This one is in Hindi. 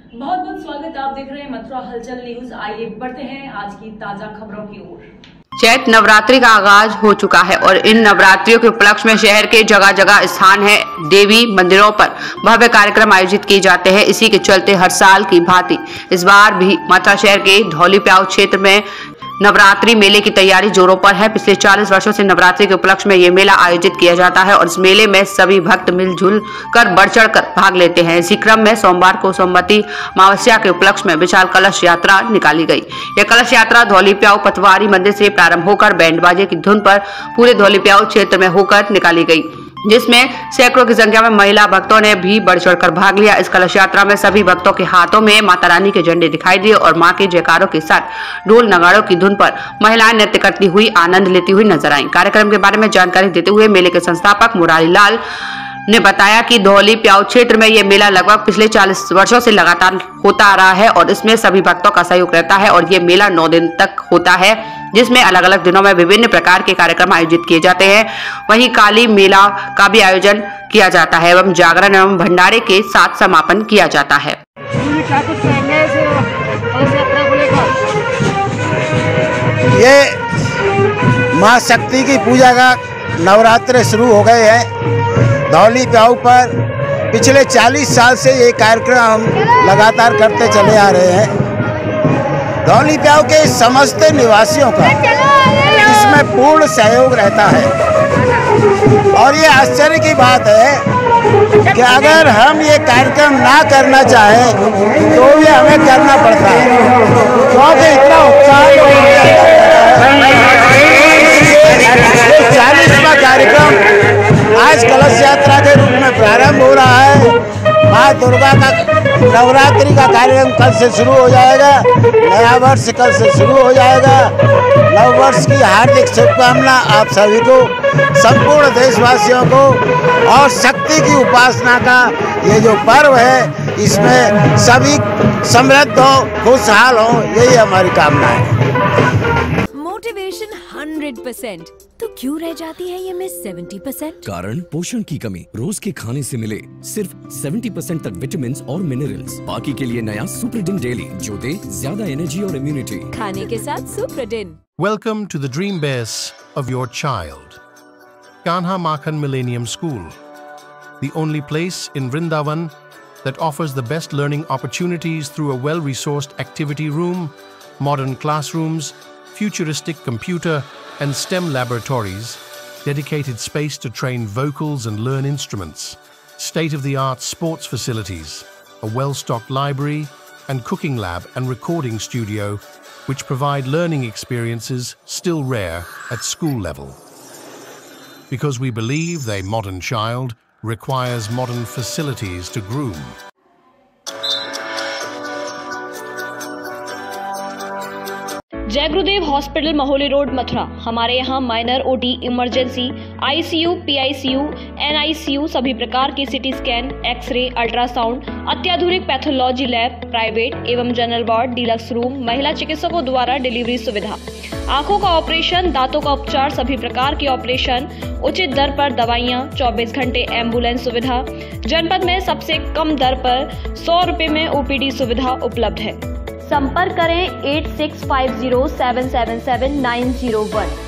बहुत बहुत स्वागत। आप देख रहे हैं मथुरा हलचल न्यूज। आइए बढ़ते हैं आज की ताजा खबरों की ओर। चैत नवरात्रि का आगाज हो चुका है और इन नवरात्रियों के उपलक्ष्य में शहर के जगह जगह स्थान है देवी मंदिरों पर भव्य कार्यक्रम आयोजित किए जाते हैं। इसी के चलते हर साल की भांति इस बार भी मथुरा शहर के धौली प्याऊ क्षेत्र में नवरात्रि मेले की तैयारी जोरों पर है। पिछले 40 वर्षों से नवरात्रि के उपलक्ष्य में ये मेला आयोजित किया जाता है और इस मेले में सभी भक्त मिलजुल कर बढ़ चढ़ कर भाग लेते हैं। इसी क्रम में सोमवार को सोमवती अमावस्या के उपलक्ष्य में विशाल कलश यात्रा निकाली गई। यह कलश यात्रा धौली प्याऊ पतवारी मंदिर से प्रारंभ होकर बैंड बाजे की धुन पर पूरे धौली प्याऊ क्षेत्र में होकर निकाली गई, जिसमें सैकड़ों की संख्या में महिला भक्तों ने भी बढ़ चढ़कर भाग लिया। इस कलश यात्रा में सभी भक्तों के हाथों में माता रानी के झंडे दिखाई दिए और मां के जयकारों के साथ ढोल नगाड़ों की धुन पर महिलाएं नृत्य करती हुई आनंद लेती हुई नजर आईं। कार्यक्रम के बारे में जानकारी देते हुए मेले के संस्थापक मुरारी लाल ने बताया कि धौली प्याऊ क्षेत्र में यह मेला लगभग पिछले 40 वर्षों से लगातार होता आ रहा है और इसमें सभी भक्तों का सहयोग रहता है और ये मेला 9 दिन तक होता है, जिसमें अलग अलग दिनों में विभिन्न प्रकार के कार्यक्रम आयोजित किए जाते हैं। वहीं काली मेला का भी आयोजन किया जाता है एवं जागरण एवं भंडारे के साथ समापन किया जाता है। ये माँ शक्ति की पूजा का नवरात्र शुरू हो गए हैं धौली प्याऊ पर। पिछले 40 साल से ये कार्यक्रम हम लगातार करते चले आ रहे हैं। धौली प्याऊ के समस्त निवासियों का इसमें पूर्ण सहयोग रहता है और ये आश्चर्य की बात है कि अगर हम ये कार्यक्रम ना करना चाहें तो भी हमें करना पड़ता है, क्योंकि इतना उत्साह 40वां कार्यक्रम आज कलश यात्रा के रूप में प्रारंभ हो रहा है। माँ दुर्गा का नवरात्रि का कार्यक्रम कल से शुरू हो जाएगा। नया वर्ष कल से शुरू हो जाएगा। नव वर्ष की हार्दिक शुभकामना आप सभी को, संपूर्ण देशवासियों को, और शक्ति की उपासना का ये जो पर्व है इसमें सभी समृद्ध हो, खुशहाल हो, यही हमारी कामना है। मोटिवेशन 100%, तो क्यों रह जाती है ये मिस 70%? कारण पोषण की कमी। रोज के खाने से मिले सिर्फ 70% तक विटामिन और मिनरल्स। बाकी के लिए नया सुप्रीडिन डेली जो दे ज्यादा एनर्जी और इम्यूनिटी। खाने के साथ सुप्रीडिन। Welcome to the dream base of your child, Kanha Makhan Millennium School, the only place in Vrindavan that offers the best learning opportunities through a well-resourced activity room, modern classrooms, futuristic computer and STEM laboratories, dedicated space to train vocals and learn instruments, state-of-the-art sports facilities, a well-stocked library and cooking lab and recording studio, which provide learning experiences still rare at school level. Because we believe a modern child requires modern facilities to groom. जय गुरुदेव हॉस्पिटल महोली रोड मथुरा। हमारे यहाँ minor OT, emergency, ICU, PICU, NICU, सभी प्रकार के सिटी स्कैन, एक्सरे, अल्ट्रासाउंड, अत्याधुनिक पैथोलॉजी लैब, प्राइवेट एवं जनरल वार्ड, डिलक्स रूम, महिला चिकित्सकों द्वारा डिलीवरी सुविधा, आंखों का ऑपरेशन, दांतों का उपचार, सभी प्रकार के ऑपरेशन, उचित दर पर दवाइयाँ, 24 घंटे एम्बुलेंस सुविधा। जनपद में सबसे कम दर पर 100 रुपए में ओपीडी सुविधा उपलब्ध है। संपर्क करें 8650777901।